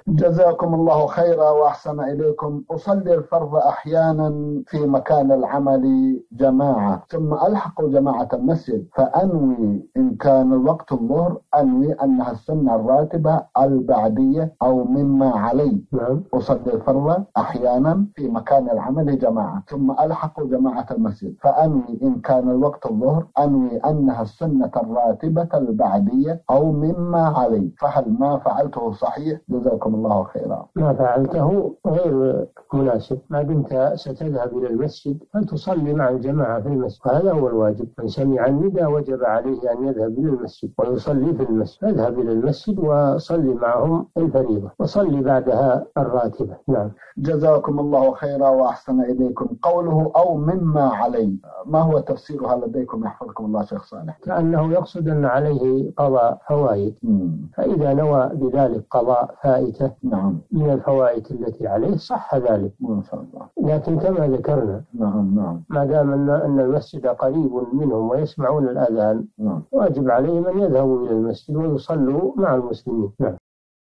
جزاكم الله خيرا وأحسن إليكم. أصلي الفرض أحيانا في مكان العمل جماعة، ثم ألحق جماعة المسجد، فأنوي إن كان الوقت الظهر أنوي أنها السنة الراتبة البعدية أو مما علي. أصلي الفرض أحيانا في مكان العمل جماعة، ثم ألحق جماعة المسجد، فأنوي إن كان الوقت الظهر أنوي أنها السنة الراتبة البعدية أو مما علي. فهل ما فعلته صحيح؟ جزاكم الله خيرا. ما فعلته غير مناسب. ما دمت ستذهب إلى المسجد فتصلي مع الجماعة في المسجد، هذا هو الواجب. من سمع النداء وجب عليه أن يذهب إلى المسجد ويصلي في المسجد. اذهب إلى المسجد وصلي معهم الفريضة وصلي بعدها الراتبة. نعم. جزاكم الله خيرا وأحسن إليكم. قوله أو مما علي، ما هو تفسيرها لديكم يحفظكم الله شيخ صالح؟ كأنه يقصد أن عليه قضاء فوائد، فإذا نوى بذلك قضاء فائتة نعم من الفوائد التي عليه صح ذلك ما شاء الله. لكن كما ذكرنا نعم ما دام أن المسجد قريب منهم ويسمعون الأذان واجب عليهم أن يذهبوا إلى المسجد ويصلوا مع المسلمين. نعم.